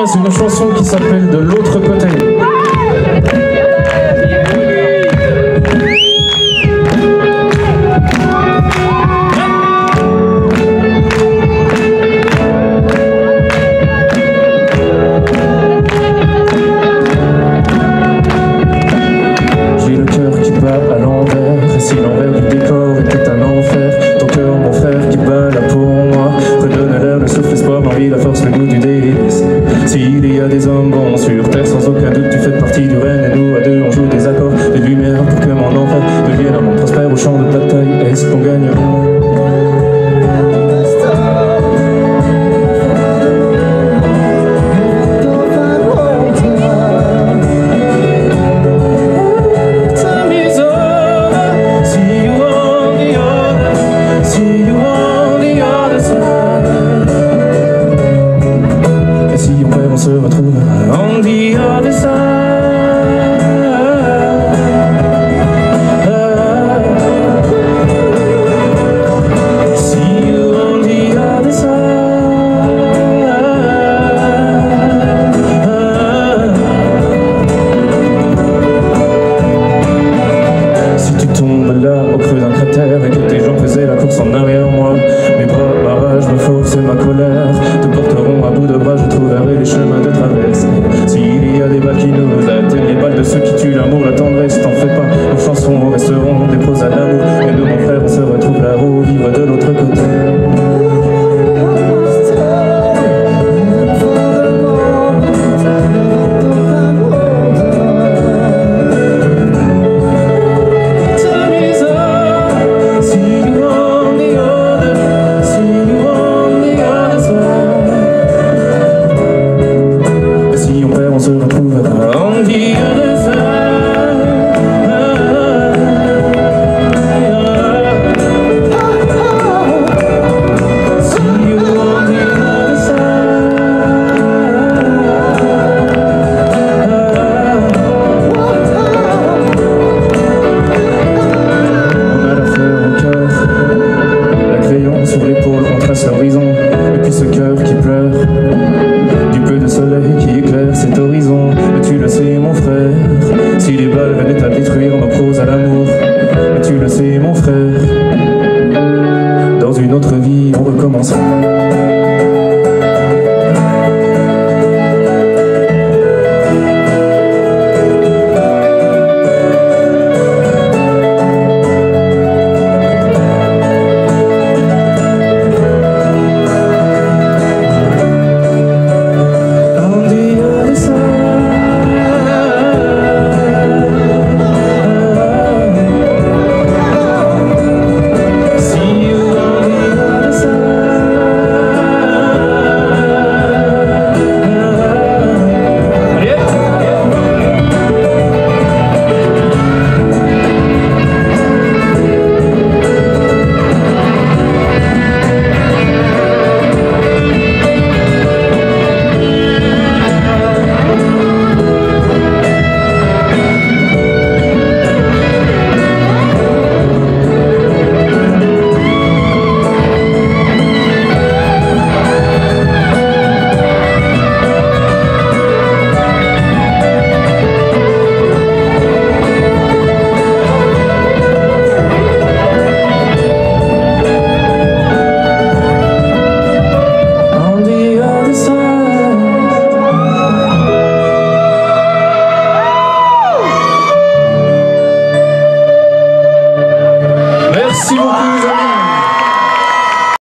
c'est une chanson qui s'appelle De l'autre côté. J'ai le cœur qui bat à l'envers, et si l'envers du décor était un enfer, ton cœur, mon frère, qui bat là pour moi, redonne l'air, le souffle, l'espoir, l'envie, la force, le goût du délice. S'il y a des hommes bons sur terre, sans aucun doute, tu fais partie du règne, et nous, à deux, on joue des accords de lumière pour que mon enfer devienne un monde prospère au champ de bataille. Est-ce qu'on gagnera? On se retrouve on the other side. See you on the other side. Si tu tombes là au creux d'un cratère et que tes gens faisaient la course en arrière, moi, mes bras, ma rage, ma force et ma colère te porteront à bout de bras, je trouverai les chemins de traverse. S'il y a des balles qui nous atteignent, les balles de ceux qui tuent l'amour, la tendresse, t'en fais pas, nos chansons resteront des pauses à l'amour. Et nous, mon frère, on se retrouve là-haut, vivre de l'autre côté. On se retrouve on the other side. See you on the other side. On a la fleur au cœur, la crayon sur l'épaule, on trace l'horizon, et puis ce cœur qui pleure. Du peu de soleil qui éclaire cet horizon. Mais tu le sais mon frère, si les balles venaient à détruire nos proses à l'amour. Mais tu le sais mon frère, dans une autre vie on recommencera. Merci beaucoup.